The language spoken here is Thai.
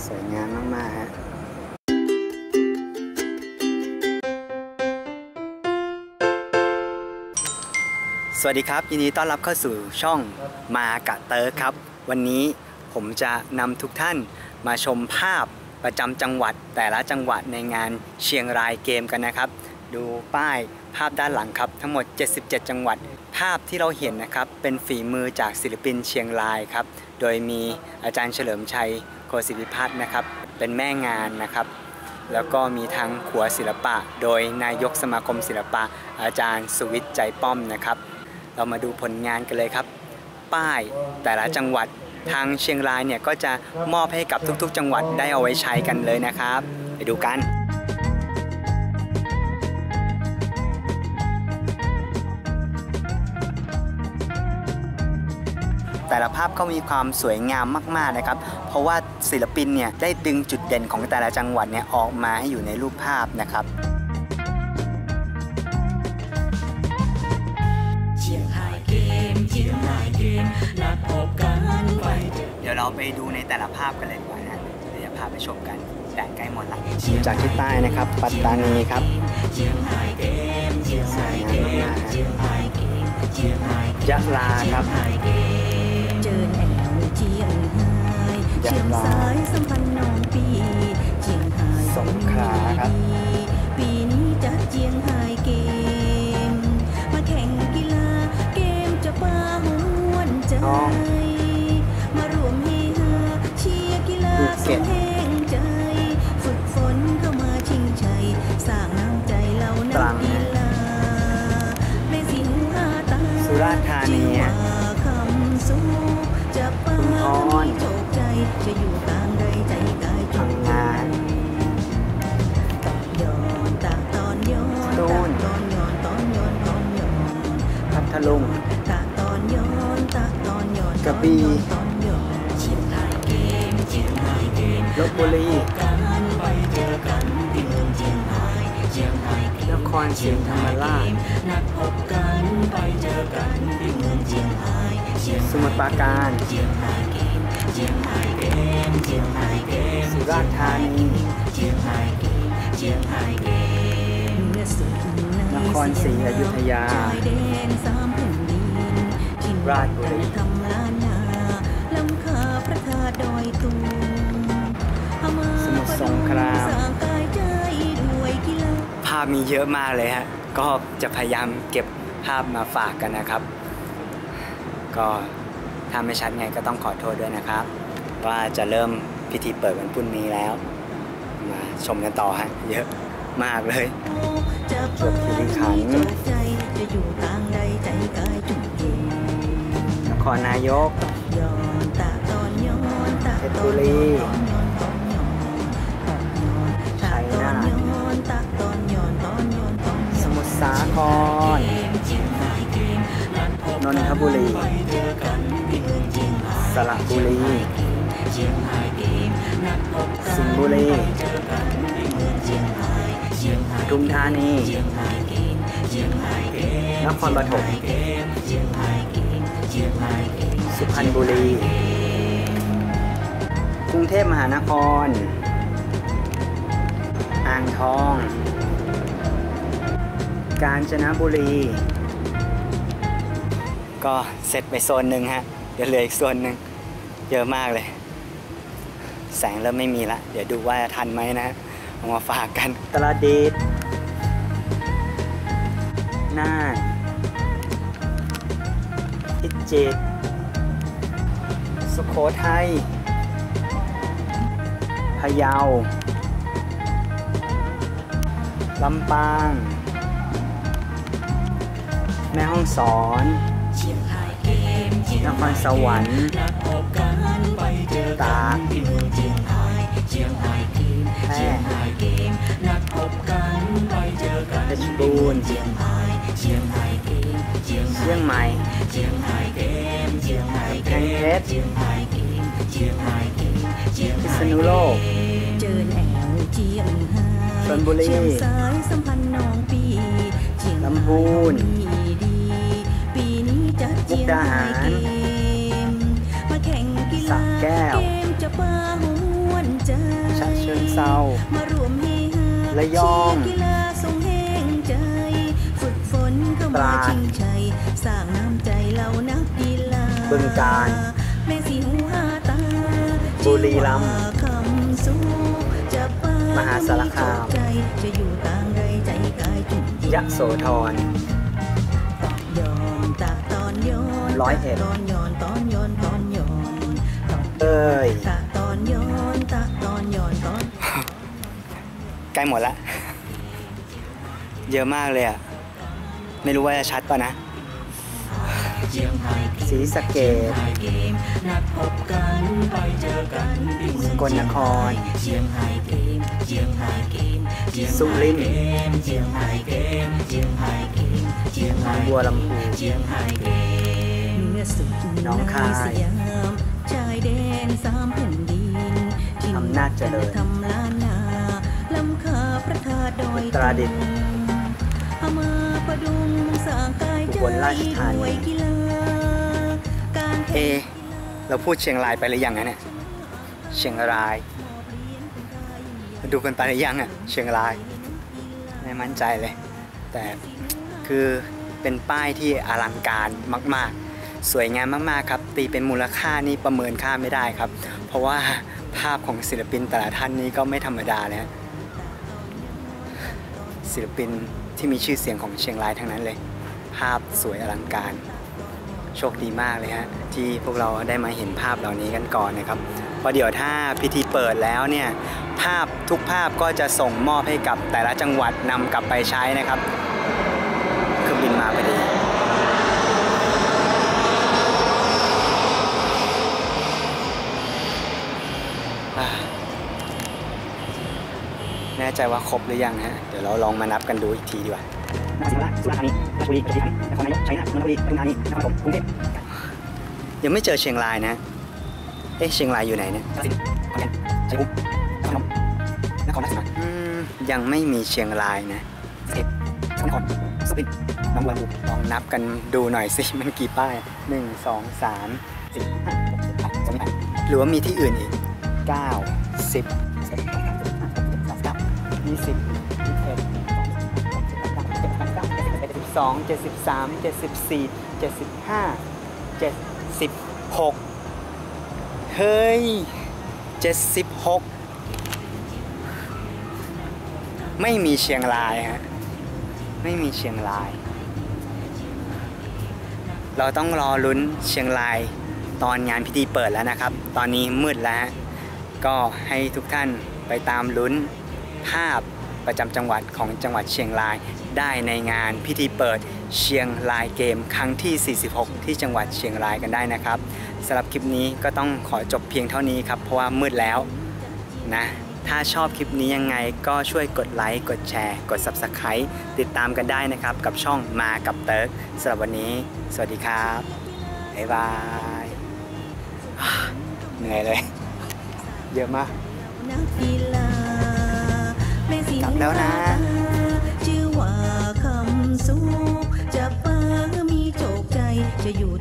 สวยงามมากๆฮะสวัสดีครับยินดีต้อนรับเข้าสู่ช่องมากะเตอร์ครับวันนี้ผมจะนำทุกท่านมาชมภาพประจำจังหวัดแต่ละจังหวัดในงานเชียงรายเกมกันนะครับดูป้ายภาพด้านหลังครับทั้งหมด77จังหวัดภาพที่เราเห็นนะครับเป็นฝีมือจากศิลปินเชียงรายครับโดยมีอาจารย์เฉลิมชัยโคศิวิพัฒน์นะครับเป็นแม่งานนะครับแล้วก็มีทั้งขัวศิลปะโดยนายกสมาคมศิลปะอาจารย์สุวิทย์ใจป้อมนะครับเรามาดูผลงานกันเลยครับป้ายแต่ละจังหวัดทางเชียงรายเนี่ยก็จะมอบให้กับทุกๆจังหวัดได้เอาไว้ใช้กันเลยนะครับไปดูกันแต่ละภาพก็มีความสวยงามมากๆนะครับเพราะว่าศิลปินเนี่ยได้ดึงจุดเด่นของแต่ละจังหวัดเนี่ยออกมาให้อยู่ในรูปภาพนะครับเดี๋ยวเราไปดูในแต่ละภาพกันเลยดีกว่านะเดี๋ยวภาพไปชมกันแต่ใกล้หมดละจากที่ใต้นะครับปัตตานีครับสวยงามมากๆยะลาครับยะลาสงขลาครับปีนี้จัดเชียงรายเกมมาแข่งกีฬาเกมจะปาหวนใจมารวมเฮฮาเชียร์กีฬาสุดแห่งใจฝึกฝนเข้ามาชิงชัยสร้างน้ำใจเรานักกีฬาแม่สิงหาตาสุราษฎร์ธานีคำสู้จะปาไม่โชคใจจะอยู่กลางใดใจกายจุกงานพัทลุงกระบี่ลพบุรีนครศรีธรรมราชสมุทรปราการสุราษฎร์ธานีนครศรีอยุธยาราชบุรีสมุทรสงครามภาพมีเยอะมากเลยฮะก็จะพยายามเก็บภาพมาฝากกันนะครับก็ถ้าไม่ชัดไงก็ต้องขอโทษด้วยนะครับว่าจะเริ่มพิธีเปิดวันพรุ่งนี้แล้วมาชมกันต่อฮะเยอะมากเลยจบที่ขันนครนายกเพชรบุรีชัยนาทสมุทรสาครนนทบุรีสระบุรีสิงห์บุรีปทุมธานีนครปฐมสุพรรณบุรีกรุงเทพมหานครอ่างทองกาญจนบุรีก็เสร็จไปโซนหนึ่งฮะเดี๋ยวเหลืออีกโซนหนึ่งเยอะมากเลยแสงเริ่มไม่มีละเดี๋ยวดูว่าทันไหมนะเอามาฝากกันตราดีษน่านพิจิตรสุโขทัยพะเยาลำปางแม่ฮ่องสอนนครสวรรค์ตากแพร่เพชรบูรณ์เชียงใหม่แพงเพชรพิษณุโลกชลบุรีลำพูนมุกดาหารสระแก้วจะปาหวนใจเทรามารวมเฮฮาระยองเชีร์กีฬาทรงแห่งใจ ฝึกฝนเข้าตมาราดชิงชัยสร้างน้ำใจเหล่านักกีฬาบึงกาฬแม่สีหูหาตาบุรีรัมย์ชื่อว่าคำสู้จะปามหาสารคามใจจะอยู่ต่างใดใจกายจุดเย็นยโสธรยอนตาตอนย้อนร้อยเอ็ดตอนย้อนตอนย้อนตอนย้อนตอนเอ้ยตาตอนย้อนตาตอนย้อนตอนใกล้หมดละ เยอะมากเลยอ่ะ ไม่รู้ว่าจะชัดป่ะนะศรีสะเกษนัดพบกันไปเจอกันที่เมืองสกลนครเชียงไฮ้เกมเชียงไฮ้เกมเชียงสุรินทร์เชียงไฮ้เกมเชียงไฮ้เกมเชียงไฮ้บัวลำพูเชียงไฮ้เกมเหนือสุดหนองคายในสยามชายแดนสามแผ่นดินถิ่นอำนาจเจริญทำล้านนาลำคาพระธาตุดอยอุตรดิตถ์พม่าประดุงสร้างกายใจอุบลราชธานีด้วยกีฬาการเอ เราพูดเชียงรายไปหรือยังนะเนี่ย เชียงราย ดูกันไปหรือยังอ่ะ เชียงราย ไม่มั่นใจเลย แต่คือเป็นป้ายที่อลังการมากๆ สวยงามมากๆครับ ตีเป็นมูลค่านี่ประเมินค่าไม่ได้ครับ เพราะว่าภาพของศิลปินแต่ละท่านนี้ก็ไม่ธรรมดาเลยฮะศิลปินที่มีชื่อเสียงของเชียงรายทั้งนั้นเลย ภาพสวยอลังการ โชคดีมากเลยฮะที่พวกเราได้มาเห็นภาพเหล่านี้กันก่อนนะครับเพราะเดี๋ยวถ้าพิธีเปิดแล้วเนี่ยภาพทุกภาพก็จะส่งมอบให้กับแต่ละจังหวัดนำกลับไปใช้นะครับเครื่องบินมาพอดีแน่ใจว่าครบหรือยังฮะเดี๋ยวเราลองมานับกันดูอีกทีดีกว่าสุราษฎร์ธานีราชบุรีประจวบคีรีขันธ์นครนายกชัยนาทนนทบุรีปทุมธานีนครปฐมกรุงเทพยังไม่เจอเชียงรายนะเอ๊ะเชียงรายอยู่ไหนเนี่ยกาฬสินธุ์ขอนแก่นชัยภูมินครราชสีมายังไม่มีเชียงรายนะเสร็จสกลนครสุรินทร์หนองบัวลำพูลองนับกันดูหน่อยสิมันกี่ป้าย1 2 3 4 5 6 7 8 9 10หรือว่ามีที่อื่นอีก9 10 20 21 22 23 74 75 76เฮ้ย76ไม่มีเชียงรายฮะไม่มีเชียงรายเราต้องรอลุ้นเชียงรายตอนงานพิธีเปิดแล้วนะครับตอนนี้มืดแล้วก็ให้ทุกท่านไปตามลุ้นภาพประจำจังหวัดของจังหวัดเชียงรายได้ในงานพิธีเปิดเชียงรายเกมครั้งที่ 46 ที่จังหวัดเชียงรายกันได้นะครับสำหรับคลิปนี้ก็ต้องขอจบเพียงเท่านี้ครับเพราะว่ามืดแล้วนะถ้าชอบคลิปนี้ยังไงก็ช่วยกดไลค์กดแชร์กด Subscribe ติดตามกันได้นะครับกับช่องมากับเติร์กสำหรับวันนี้สวัสดีครับบ๊ายบายเหนื่อยเลยเยอะมากกลับแล้วนะชื่อว่าคำสู้จะป้ามีโชคใจจะอยู่